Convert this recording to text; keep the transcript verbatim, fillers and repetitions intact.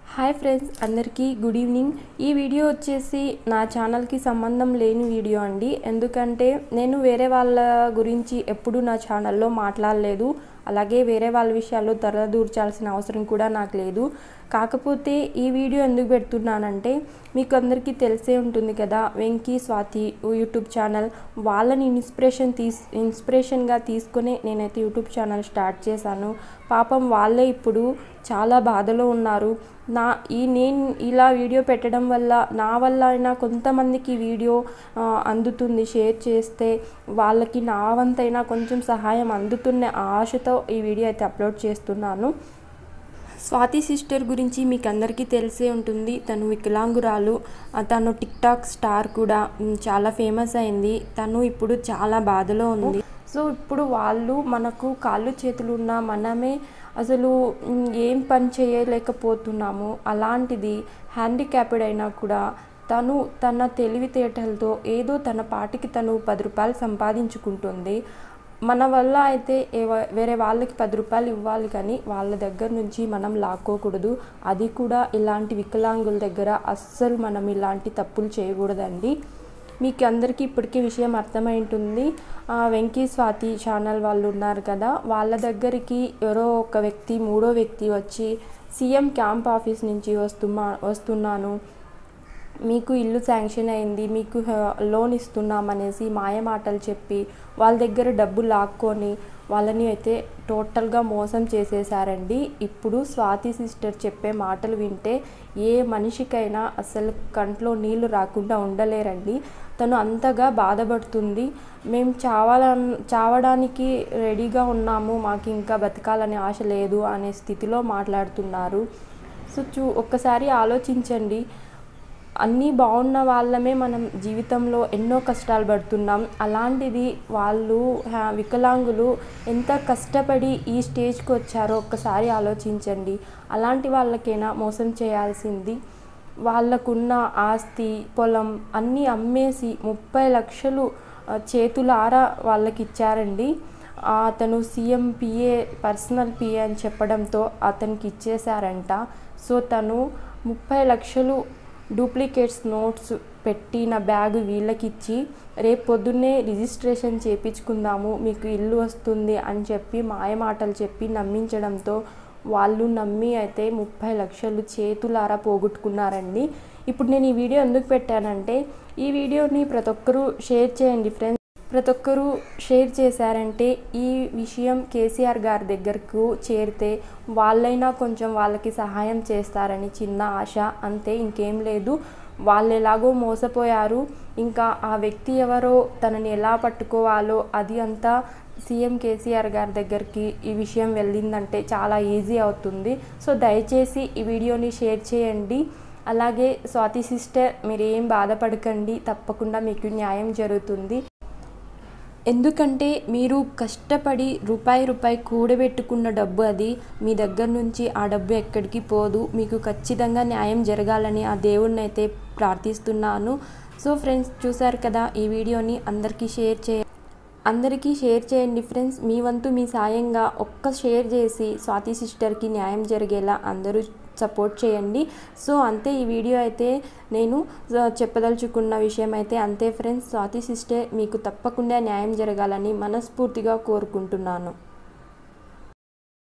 Hi friends, అందరికీ good evening. ఈ video వచ్చేసి నా ఛానల్కి సంబంధం లేని వీడియో అండి. ఎందుకంటే నేను వేరే వాళ్ళ గురించి ఎప్పుడు నా ఛానల్లో మాట్లాడలేదు. అలాగే వేరే వాళ్ళ విషయాల్లో తరదూర్చాల్సిన అవసరం కూడా నాకు లేదు. కాకపోతే ఈ వీడియో ఎందుకు పెడుతున్నానంటే, మీకు అందరికీ తెలిసే ఉంటుంది కదా, వెంకీ స్వాతి యూట్యూబ్ ఛానల్. వాళ్ళని ఇన్స్పిరేషన్ తీస్ ఇన్స్పిరేషన్గా తీసుకుని నేనైతే యూట్యూబ్ ఛానల్ స్టార్ట్ చేశాను. పాపం వాళ్ళే ఇప్పుడు చాలా బాధలో ఉన్నారు. నా ఈ నేను ఇలా వీడియో పెట్టడం వల్ల నా వల్ల అయినా కొంతమందికి వీడియో అందుతుంది, షేర్ చేస్తే వాళ్ళకి నా వంతైనా కొంచెం సహాయం అందుతున్న ఆశతో ఈ వీడియో అయితే అప్లోడ్ చేస్తున్నాను. స్వాతి సిస్టర్ గురించి మీకు అందరికీ తెలిసే ఉంటుంది. తను వికలాంగురాలు. తను టిక్ టాక్ స్టార్ కూడా, చాలా ఫేమస్ అయింది. తను ఇప్పుడు చాలా బాధలో ఉంది. సో ఇప్పుడు వాళ్ళు మనకు కాళ్ళు చేతులు ఉన్న మనమే అసలు ఏం పని చేయలేకపోతున్నాము. అలాంటిది హ్యాండిక్యాప్డ్ అయినా కూడా తను తన తెలివితేటలతో ఏదో తన పాటికి తను పది రూపాయలు సంపాదించుకుంటుంది. మన వల్ల అయితే వేరే వాళ్ళకి పది రూపాయలు ఇవ్వాలి, కానీ వాళ్ళ దగ్గర నుంచి మనం లాక్కోకూడదు. అది కూడా ఇలాంటి వికలాంగుల దగ్గర అస్సలు మనం ఇలాంటి తప్పులు చేయకూడదండి. మీకు అందరికీ ఇప్పటికీ విషయం అర్థమై ఉంటుంది. వెంకీ స్వాతి ఛానల్ వాళ్ళు ఉన్నారు కదా, వాళ్ళ దగ్గరికి ఎవరో ఒక వ్యక్తి, మూడో వ్యక్తి వచ్చి సీఎం క్యాంప్ ఆఫీస్ నుంచి వస్తున్నా వస్తున్నాను మీకు ఇల్లు శాంక్షన్ అయింది, మీకు లోన్ ఇస్తున్నామనేసి మాయమాటలు చెప్పి వాళ్ళ దగ్గర డబ్బు లాక్కొని వాళ్ళని అయితే టోటల్గా మోసం చేసేసారండి. ఇప్పుడు స్వాతి సిస్టర్ చెప్పే మాటలు వింటే ఏ మనిషికైనా అసలు కంట్లో నీళ్లు రాకుండా ఉండలేరండి. తను అంతగా బాధపడుతుంది. మేము చావాలని చావడానికి రెడీగా ఉన్నాము, మాకు ఇంకా బతకాలనే ఆశ లేదు అనే స్థితిలో మాట్లాడుతున్నారు. సో చూ ఒక్కసారి ఆలోచించండి. అన్నీ బాగున్న వాళ్ళమే మనం జీవితంలో ఎన్నో కష్టాలు పడుతున్నాం. అలాంటిది వాళ్ళు వికలాంగులు ఎంత కష్టపడి ఈ స్టేజ్కి వచ్చారో ఒక్కసారి ఆలోచించండి. అలాంటి వాళ్ళకైనా మోసం చేయాల్సింది. వాళ్ళకున్న ఆస్తి, పొలం అన్నీ అమ్మేసి ముప్పై లక్షలు చేతులారా వాళ్ళకి ఇచ్చారండి. అతను సీఎం పిఏ, పర్సనల్ పిఏ అని చెప్పడంతో అతనికి ఇచ్చేశారంట. సో తను ముప్పై లక్షలు డూప్లికేట్స్ నోట్స్ పెట్టిన బ్యాగు వీళ్ళకి ఇచ్చి రేపు పొద్దున్నే రిజిస్ట్రేషన్ చేయించుకుందాము, మీకు ఇల్లు వస్తుంది అని చెప్పి మాయమాటలు చెప్పి నమ్మించడంతో వాళ్ళు నమ్మి అయితే ముప్పై లక్షలు చేతులారా పోగొట్టుకున్నారండి. ఇప్పుడు నేను ఈ వీడియో ఎందుకు పెట్టానంటే, ఈ వీడియోని ప్రతి ఒక్కరూ షేర్ చేయండి ఫ్రెండ్స్. ప్రతి ఒక్కరూ షేర్ చేశారంటే ఈ విషయం కేసీఆర్ గారి దగ్గరకు చేరితే వాళ్ళైనా కొంచెం వాళ్ళకి సహాయం చేస్తారని చిన్న ఆశ, అంతే, ఇంకేం లేదు. వాళ్ళు ఎలాగో మోసపోయారు. ఇంకా ఆ వ్యక్తి ఎవరో, తనని ఎలా పట్టుకోవాలో అది అంతా సీఎం కేసీఆర్ గారి దగ్గరికి ఈ విషయం వెళ్ళిందంటే చాలా ఈజీ అవుతుంది. సో దయచేసి ఈ వీడియోని షేర్ చేయండి. అలాగే స్వాతి సిస్టర్, మీరు ఏం బాధపడకండి, తప్పకుండా మీకు న్యాయం జరుగుతుంది. ఎందుకంటే మీరు కష్టపడి రూపాయి రూపాయి కూడబెట్టుకున్న డబ్బు అది. మీ దగ్గర నుంచి ఆ డబ్బు ఎక్కడికి పోదు. మీకు ఖచ్చితంగా న్యాయం జరగాలని ఆ దేవుడిని అయితే ప్రార్థిస్తున్నాను. సో ఫ్రెండ్స్, చూసారు కదా, ఈ వీడియోని అందరికీ షేర్ చేయ అందరికీ షేర్ చేయండి ఫ్రెండ్స్. మీ వంతు మీ సాయంగా ఒక్క షేర్ చేసి స్వాతి సిస్టర్కి న్యాయం జరిగేలా అందరూ సపోర్ట్ చేయండి. సో అంతే, ఈ వీడియో అయితే నేను చెప్పదలుచుకున్న విషయం అయితే అంతే ఫ్రెండ్స్. స్వాతి సిస్టర్ మీకు తప్పకుండా న్యాయం జరగాలని మనస్ఫూర్తిగా కోరుకుంటున్నాను.